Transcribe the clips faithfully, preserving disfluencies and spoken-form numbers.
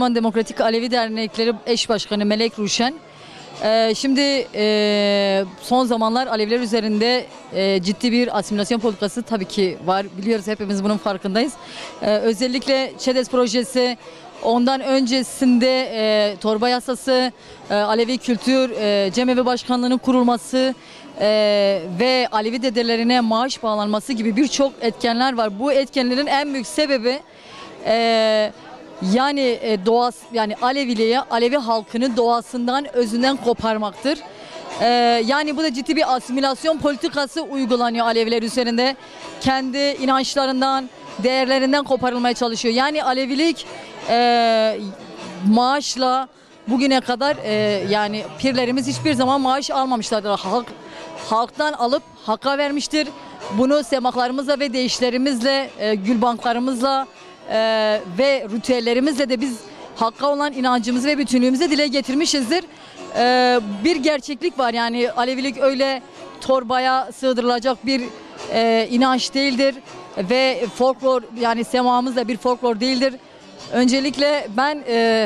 Müslüman Demokratik Alevi Dernekleri Eş Başkanı Melek Ruşen. Ee, şimdi e, son zamanlar Aleviler üzerinde e, ciddi bir asimilasyon politikası tabii ki var. Biliyoruz, hepimiz bunun farkındayız. Ee, özellikle ÇEDES projesi, ondan öncesinde e, torba yasası, e, Alevi Kültür e, Cemevi Başkanlığı'nın kurulması e, ve Alevi dedelerine maaş bağlanması gibi birçok etkenler var. Bu etkenlerin en büyük sebebi e, yani e, doğası, yani Aleviliğe, Alevi halkını doğasından, özünden koparmaktır. Ee, yani bu da ciddi bir asimilasyon politikası uygulanıyor Aleviler üzerinde. Kendi inançlarından, değerlerinden koparılmaya çalışıyor. Yani Alevilik e, maaşla bugüne kadar e, yani pirlerimiz hiçbir zaman maaş almamışlardır. Halk, halktan alıp Hakk'a vermiştir. Bunu semaklarımızla ve deyişlerimizle, e, gülbanklarımızla Ee, ve ritüellerimizle de biz Hakk'a olan inancımızı ve bütünlüğümüzü dile getirmişizdir. Ee, bir gerçeklik var, yani Alevilik öyle torbaya sığdırılacak bir e, inanç değildir ve folklor, yani semamız da bir folklor değildir. Öncelikle ben e,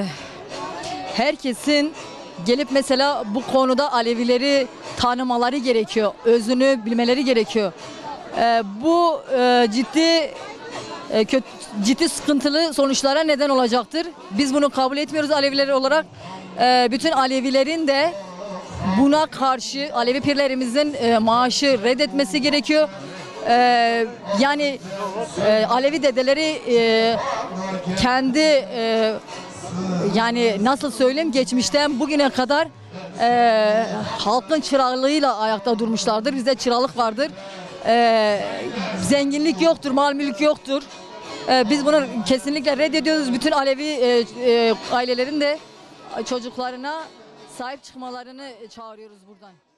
herkesin gelip mesela bu konuda Alevileri tanımaları gerekiyor, özünü bilmeleri gerekiyor. E, bu e, ciddi e, kötü ciddi sıkıntılı sonuçlara neden olacaktır. Biz bunu kabul etmiyoruz Aleviler olarak. Ee, bütün Alevilerin de buna karşı Alevi pirlerimizin e, maaşı reddetmesi gerekiyor. Ee, yani e, Alevi dedeleri e, kendi e, yani nasıl söyleyeyim, geçmişten bugüne kadar e, halkın çırağıyla ayakta durmuşlardır. Bizde çıralık vardır. E, zenginlik yoktur, mal mülk yoktur. Biz bunu kesinlikle reddediyoruz. Bütün Alevi e, e, ailelerin de çocuklarına sahip çıkmalarını çağırıyoruz buradan.